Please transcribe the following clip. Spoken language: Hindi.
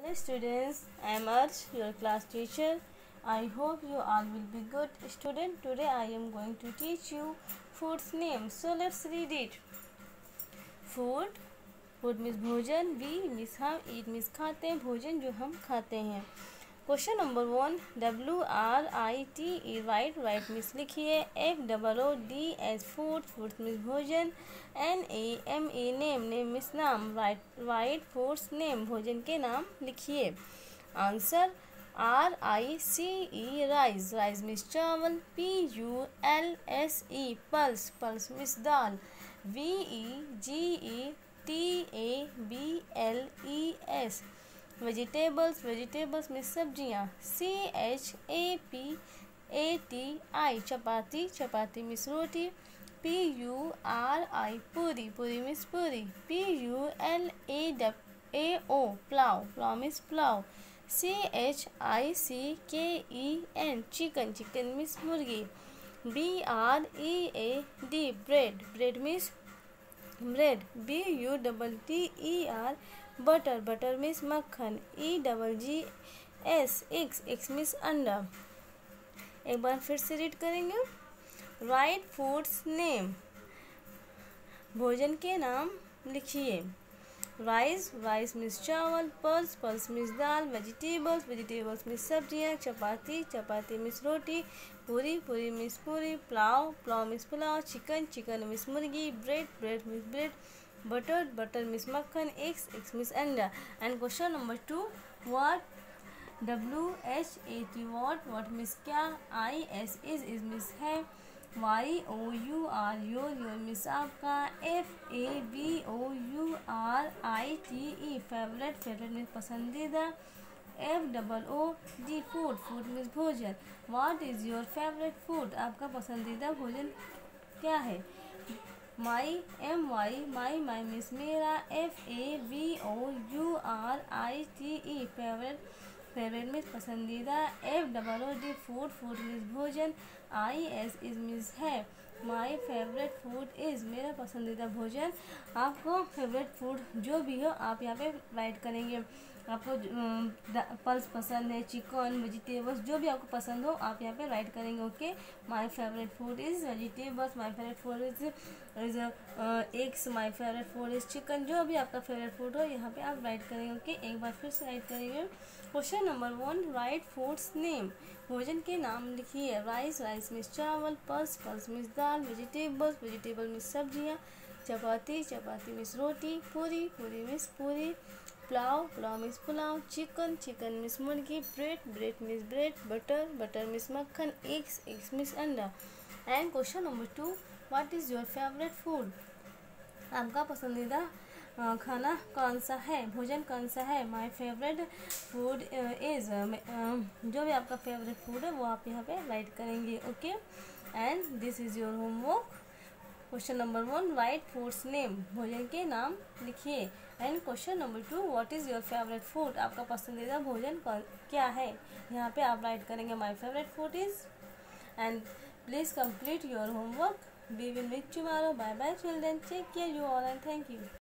Hello students, I am Arch, your class teacher. I hope you all will be good student. Today I am going to teach you food's name. So let's read it. Food, food means भोजन. We means हम, eat means खाते हैं, भोजन जो हम खाते हैं. Question number 1, WRITE write, write means लिखिए. FOOD फूड, फूड मीन्स भोजन. NAME नेम, नेम मीन्स नाम. राइट फूड्स नेम, भोजन के नाम लिखिए. Answer RICE rice, rice means चावल. PULSE पल्स, पल्स मीन्स दाल. VEGETABLES वेजिटेबल्स, वेजिटेबल्स में सब्जियाँ. CHAPATI चपाती, चपाती मिस रोटी. PURI पूरी, पूरी मिस पूरी. PULAO पुलाव, पुलाव मिस पुलाव. CHICKEN चिकन, चिकन मिस मुर्गी. BREAD bread, bread means bread. BUTTER butter, butter means मक्खन. EGGS एग्स मिस अंडा. एक बार फिर से रीड करेंगे. राइट फूड्स नेम, भोजन के नाम लिखिए. राइस, राइस मिस चावल. पल्स, पल्स मिस दाल. वेजिटेबल्स, वेजिटेबल्स मिस सब्जियाँ. चपाती, चपाती मिस रोटी. पूरी, पूरी मिस पूरी. पुलाव, पुलाव मिस पुलाव. चिकन, चिकन मिस मुर्गी. Bread, bread means bread. Butter, butter means मक्खन. एग्स, एग्स मिस अंडा. And question number 2, what WHAT what means क्या. IS इज मिस है. YOUR योर मिस आपका. FAVOURITE फेवरेट, फेवरेट मिस पसंदीदा. FOOD फूड, फूड मिस भोजन. What is your favourite food आपका पसंदीदा भोजन क्या है. माई माई मिस मेरा. FAVOURITE फेवरेट, फेवरेट मिस पसंदीदा. FOOD फूड, फूड मिस भोजन. IS इज मिस है. माई फेवरेट फूड इज़ मेरा पसंदीदा भोजन. आपको फेवरेट फूड जो भी हो आप यहाँ पे राइट करेंगे. आपको पल्स पसंद है, चिकन, वेजिटेबल्स जो भी आपको पसंद हो आप यहाँ पे राइट करेंगे. Okay. My favourite food is vegetables. My favourite food is eggs. My favourite food is chicken. जो भी आपका फेवरेट फूड हो यहाँ पे आप राइट करेंगे. ओके. एक बार फिर से राइट करेंगे. Question number 1, write foods name, भोजन के नाम लिखिए. राइस, राइस मिस चावल. पल्स, पल्स मिस दाल. वेजिटेबल्स, वेजिटेबल मिस सब्जियाँ. चपाती, चपाती मिस रोटी. पूरी, पूरी मिस पूरी. पुलाव, पुलाव मिस पुलाव. चिकन, चिकन मिस मुर्गी. Bread, bread means bread. Butter, butter means मक्खन. एग्स, एग्स मिस अंडा. And question number 2, what is your favourite food आपका पसंदीदा खाना कौन सा है, भोजन कौन सा है. माई फेवरेट फूड इज़, जो भी आपका फेवरेट फूड है वो आप यहाँ पे राइट करेंगे. Okay. And this is your homework. Question number 1, write foods name, भोजन के नाम लिखिए. And question number 2, what is your favourite food आपका पसंदीदा भोजन क्या है. यहाँ पे आप राइट करेंगे my favourite food is. And please complete your homework. We will meet tomorrow. Bye bye children. Take care you all and thank you.